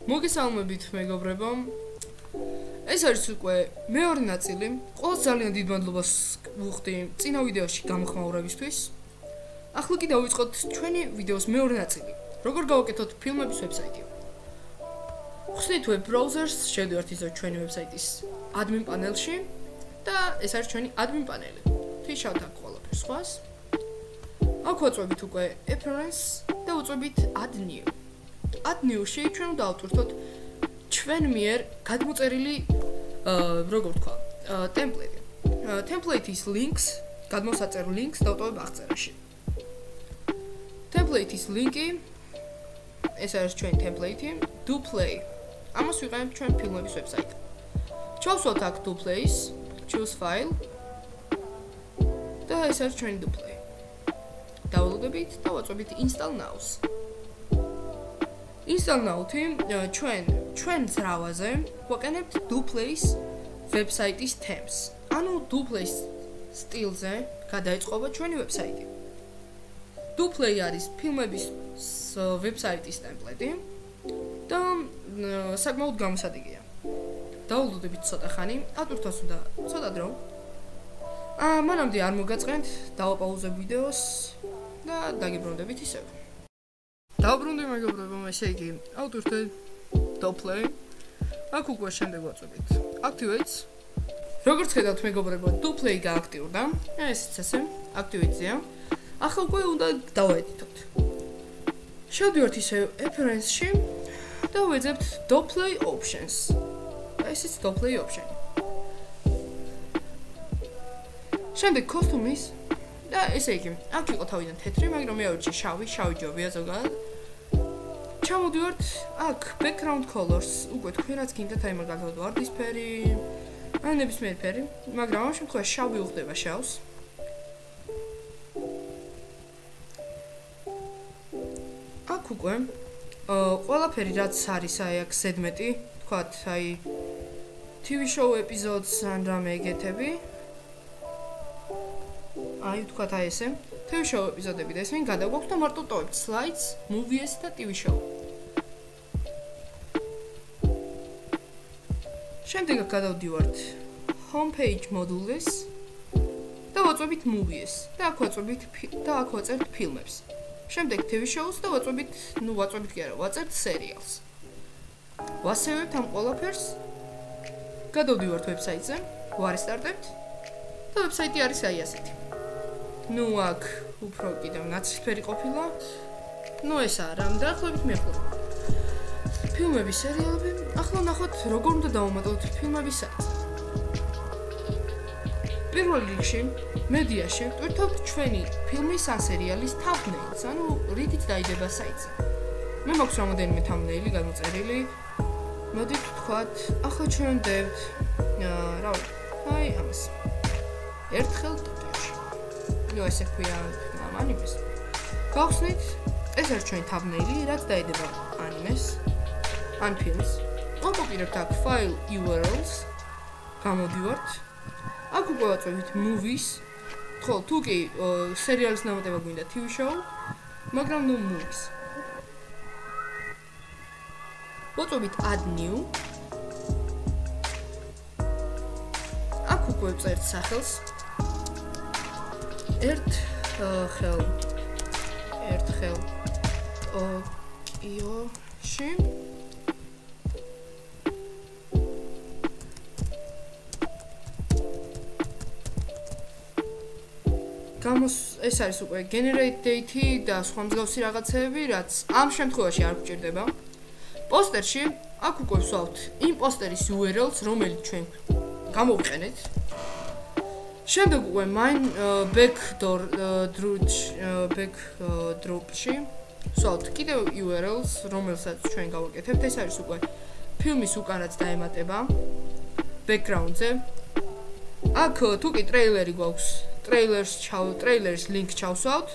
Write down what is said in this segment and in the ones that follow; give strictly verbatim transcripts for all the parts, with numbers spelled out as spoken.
მოგესალმებით მეგობრებო. ეს არის უკვე მეორე ნაწილი. ყველას ძალიან დიდ მადლობას ვუხდი წინა ვიდეოში გამოხმაურებისთვის. ახლა კი დავიწყოთ ჩვენი ვიდეოს მეორე ნაწილი. როგორ გავაკეთოთ ფილმების ვებსაიტი. ხსნით web browsers, შევდივართ ისევ ჩვენი ვებსაიტის admin პანელში და ეს არის ჩვენი admin პანელი. თიშავთ აქ ყველაფერს სხვას. აქ ვაწვევით უკვე appearance და ვაწვევით add new. add new-ში ჩვენ უნდა ავტვირთოთ ჩვენ მიერ გადმოწერილი როგორ ვთქვა, template. template-ის links, გადმოსაწერ links დავტოვებ აღწერაში. template-ის linki ეს არის ჩვენი template, do play. ამას ვიყენებთ ჩვენ ფილმების ვებსაიტი. ჩავსვათ აქ do plays, choose file და ეს არის ჩვენი do play. დაულოდებით და ვაწვევით install now-ს. install now-თი ჩვენ ჩვენ ძრავაზე ვაკეთებთ do plays ვებსაიტის themes. ანუ do plays სტილზე გადაიწყობა ჩვენი ვებსაიტი. do play არის ფილმების ვებსაიტის template და საკმაოდ გამოსადეგია. დაულოდებით ცოტა ხანი, ატვირთოს უნდა ცოტა დრო. აა მანამდე არ მოგაწყენთ, დავაპაუზებ ვიდეოს და დაგიბრუნდებით ისევ. დავბრუნდი მეგობრებო, ესე იგი, ავტვირთე do play. აქ უკვე შემდეგ ვაწვევით activate. როგორც ხედავთ მეგობრებო, do play გააქტიურდა. ესეც ესე, activate-ია. ახლა უკვე უნდა დავაედიტოთ. შევდივართ ისევ appearance-ში და ვეძებთ do play options. ესეც do play option. შემდეგ costumes და ესე იგი, აქ იყო თავიდან თეთრი, მაგრამ მე ავირჩი შავი, შავი ჯობია ზოგადად. ჩამოდივართ აქ background colors, უკვე თქვენ რაც გინდათ, აი მაგალითად ვარდისფერი, ან ნებისმიერი ფერი, მაგრამ ამ შემთხვევაში შავი უხდება შავს. აქ უკვე ყველაფერი რაც არის აი აქ ზედმეტი, თქვათ აი TV show episodes ან რამე ეგეთები. აი თქვათ აი ესე, TV show episode-ები და ესენი გადაგვაქვს და მარტო ტოვებთ slides, movies და TV show. შემდეგ გადავდივართ homepage module-ს და ვაწვევით movies და აქ ვაწვევით და აქ ვაწერთ ფილმებს. შემდეგ TV shows და ვაწვევით, ну ვაწვევით კი არა, ვაწერთ serials. ვასევებთ ამ ყველაფერს. გადავდივართ ვებსაიტზე, ვარესტარტებთ და ვებსაიტი არის აი ასეთი. ну აქ უფრო კიდევ ნაცრისფერი ყოფილა. ну ესაა რა, დაახლოებით მეფლობ. ფილმების სერიალები, ახლა ნახოთ როგორ უნდა დავუმატოთ ფილმების საიტს. პირველ რიგში, მედიაში ვტვირთობთ ჩვენი ფილმის ან სერიალის thumbnails, ანუ რითიც დაიდება საიტზე. მე მაქვს რამოდენიმე thumbnail გამოწერილი. მოდით ვთქვათ, ახლა ჩვენ ვდებთ, რა ვიცი, აი ამას. ერთხელ ტოკიოში. ну ესე ქვია ამ ანიმეს. გავხსნით, ეს არის ჩვენი thumbnail, რაც დაიდება ანიმეს. ან ფილმს. ვაკოპირებთ აქ file U R Ls. გამოდივართ. აქ უკვე ვაწვევით movies. ხო, თუ კი სერიალის დამატება გვინდა TV show, მაგრამ ნუ movies. ვაწვევით add new. აქ უკვე ვწერთ სახელს. ერთ ხელ ერთ ხელ ტოკიოში. გამოს ეს არის უკვე generate date და სხვა მსგავსი რაღაცეები, რაც ამ შემთხვევაში არ გვჭირდება. პოსტერში აქ უკვე ვსვავთ იმ პოსტერის U R Ls, რომელიც ჩვენ გამოვიყენეთ. შემდეგ უკვე main backdoor backdrop-ში ვსვავთ კიდევ U R Ls, რომელსაც ჩვენ გავაკეთებთ. ეს არის უკვე ფილმის უკან რაც დაემატება background-ზე. აქ თუ კი ტრეილერი გვაქვს, trailers ჩავ trailers link ჩავსვავთ.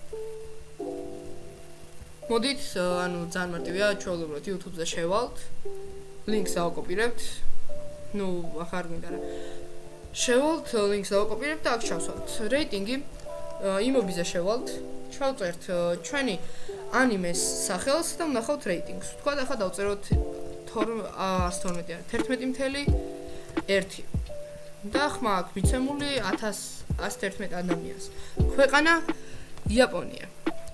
მოდით, ანუ ძალიან მარტივია, ჩვეულებრივად YouTube-ზე შევალთ. links დავაკოპირებთ. ну, ახარ გვინდა რა. შევალთ links დავაკოპირებთ და აქ ჩავსვავთ. რეიტინგი იმობიზე შევალთ. ჩავწერთ ჩვენი ანიმეს სახელს და ვნახავთ რეიტინგს. თქვა ახლა დავწეროთ ათას თორმეტი არა თერთმეტი მთელი ერთი და ხმა აქვს მიცემული ათას თერთმეტ ადამიანს. ქვეყანა იაპონია.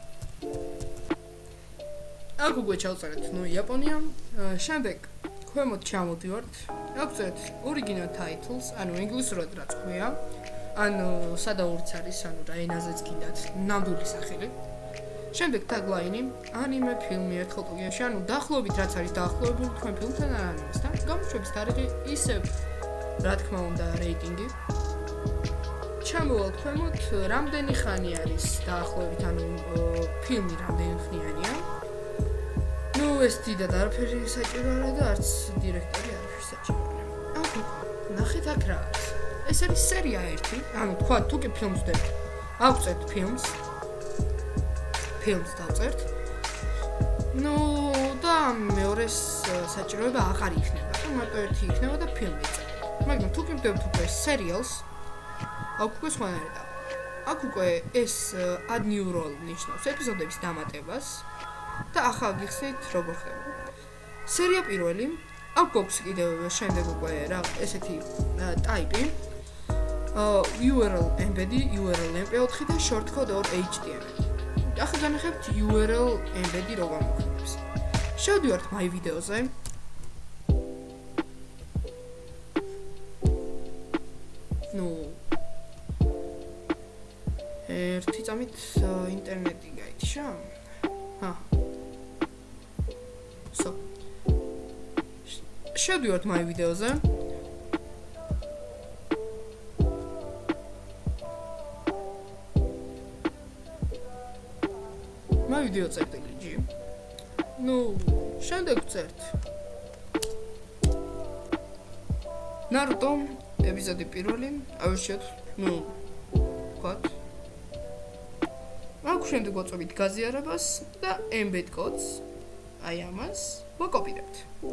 აქ უკვე ჩავწერეთ ნუ იაპონია. შემდეგ ქვემოთ ჩამოდივართ. აგვწერეთ original titles, ანუ ინგლისურად რაც ქვია. ანუ სადაურიც არის, ანუ რა ენაზეც გინდათ, ნამდვილი სახელი. შემდეგ tagline, anime ფილმი ერთხელ ტოკიოში, ანუ დაახლოებით რაც არის დაახლოებული თქვენ ფილმთან ან ანიმესთან. გამოშვების თარიღი, ისევ რა თქმა უნდა რეიტინგი. ჩამოვალთ ქვემოთ, რამდენი ხანი არის დაახლოებით, ანუ ფილმი რამდენი ხნიანია. ნუ ეს დიდად არაფერი საჭირო არა და არც დირექტორი არაფერი საჭირო არა. აქ ნახეთ აქ რა არის. ეს არის სერია ერთი, ანუ თქვა თუ კი ფილმს ვდებ. ავწერთ ფილმს. ფილმს დავწერთ. ნუ და მეორეს საჭიროება აღარ იქნება. თუ მარტო ერთი იქნება და ფილმი წერთ. მაგრამ თუ კი ვდებთ უკვე სერიალს, აქ უკვე სხვანაირად. აქ უკვე ეს add new role ნიშნავს ეპიზოდების დამატებას და ახლა გიხსნით როგორ ხდება. სერია პირველი, აქ გვაქვს კიდევ შემდეგ უკვე რა ესეთი ტაიპი. U R L embed-ი, U R L M P four და shortcode or H T M L. ახლა განახებთ U R L embed-ი რო გამოხდებს. შევდივართ my video-ზე. ნუ ერთი წამით ინტერნეტი გაითიშა. ჰა. So. შევდივართ my video-ზე. my video წერტილი G. ნუ შემდეგ ვწერთ. Naruto ეპიზოდი პირველი, ავირჩიოთ, ნუ ვქოთ. აქ შემდეგ ვაწვევით გაზიარებას და embed codes, აი ამას ვაკოპირებთ.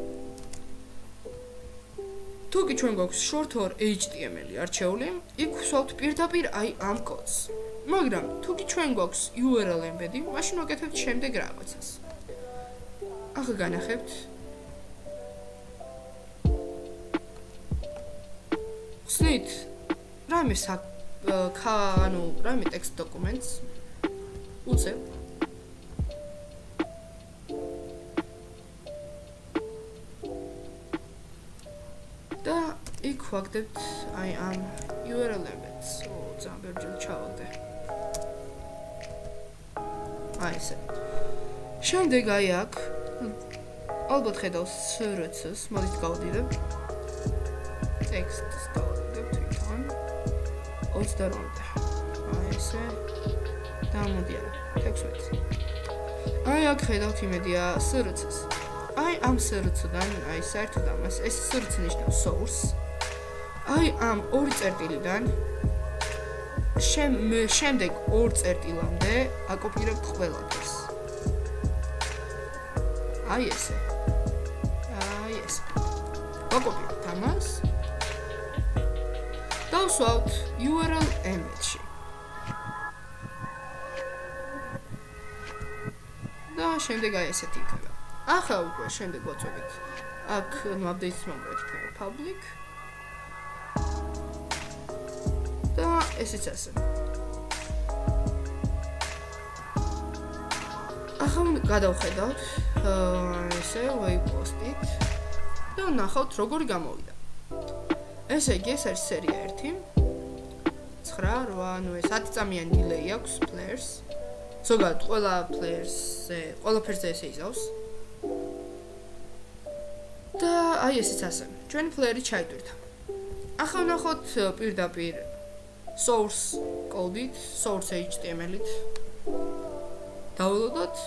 თუ კი ჩვენ გვაქვს short or H T M L არჩეული, იქ ვსვავთ პირდაპირ აი ამ codes. მაგრამ თუ კი ჩვენ გვაქვს U R L embed-ი, მაშინ ვაკეთებთ შემდეგ რაღაცას. ახლა განახებთ ხსნით რამე ხა ანუ რამე text documents უწევ და იქ ვაგდებთ აი ამ U R L embeds. ძალიან ბევრჯერ ჩავაგდე. აი ესე. შემდეგ აი აქ ალბათ ხედავს S R C-ს, მოდით გავდივდეთ. text-ს დავდივდეთ თვითონ. ოცდაოთხამდე. აი ესე. და მოდი არა, text-ს. აი აქ ხედავთ იმედია S R C-ს. აი ამ S R C-დან, აი საერთოდ ამას, ეს S R C ნიშნავს source. აი ამ ორი წერტილიდან შემდეგ ორ წერტილამდე აკოპირებთ ყველაფერს. აი ესე. აი ესე. ვაკოპირებთ ამას. დავსვავთ U R L embed-ში. და შემდეგ აი ესეთი იქნება. ახლა უკვე შემდეგ ვაწვევით. აქ ნუ update-ის მომკვეთ იქნება public. და ესეც ასე. ახლა გადავხედავთ ესე waypost-ით და ნახავთ როგორი გამოვიდა. ესე იგი ეს არის სერია ერთი. ცხრა, რვა, ნუ ეს ათი წამიანი delay აქვს players. ზოგადად ყველა players-ზე, ყველაფერზე ესე იზავს. და აი ესეც ასე. ჩვენი player-ი ჩაიდვირთა. ახლა ნახოთ პირდაპირ source code-ით, source H T M L-ით. დაულოდოთ.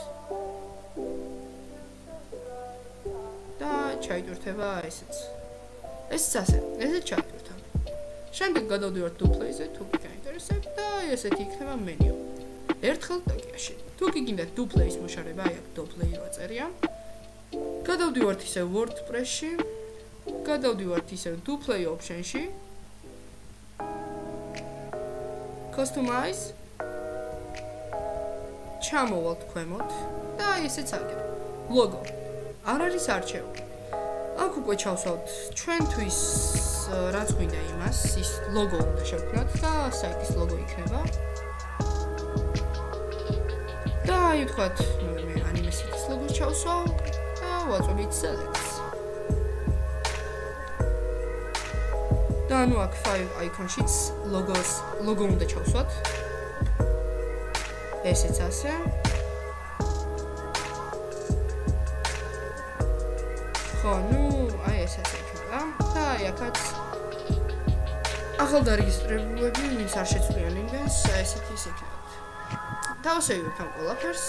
და ჩაიდვირთება ესეც. ესეც ასე, ესეც ჩაიდვირთა. შემდეგ გადავდივართ Duplay-ზე, თუ კი გაინტერესებთ და ესეთი იქნება მენიუ. ერთხელ ტოკიაში. თუ კი გინდათ Duplay-ის მოშარება, აი აქ Duplay ვაწერია. გადავდივართ ისევ WordPress-ში. გადავდივართ ისევ Duplay option-ში. Customize. ჩამოვალთ ქვემოთ და აი ესეც აგებ. Logo. არ არის არჩეული. აქ უკვე ჩავსვათ ჩვენთვის რაც გვინდა იმას, ის ლოგო უნდა შევქმნათ და საიტის ლოგო იქნება. და აი ვთქვათ, მე ანიმესიტის ლოგოს ჩავსვავ და ვაწვდით select. და ანუ აქ file icon-შიც ლოგოს ლოგო უნდა ჩავსვათ. ესეც ასე. ხო, ნუ აი ეს ასე იქნება და აი აქაც ახალდარეგისტრირებულები ვინც არ შეცვლიან იმას, ესეთი ის იქნებათ. დავასევებთ ამ ყველაფერს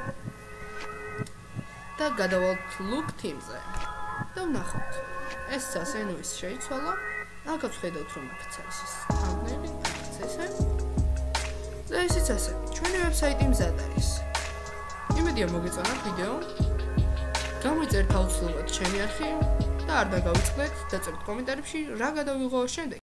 და გადავალთ look team-ზე და ვნახავთ. ეს ასე ნუ ის შეიცვალა. აქაც ხედავთ რომ აქაც არის ის thumbnail-ი, აქაც ესე. და ისიც ასე. ჩვენი ვებსაიტი მზად არის. იმედია მოგეწონათ ვიდეო. გამოიწერთ აუცილებლად ჩემი არხი და არ დაგავიწყდეთ, დაწერთ კომენტარებში რა გადავიღო შემდეგ.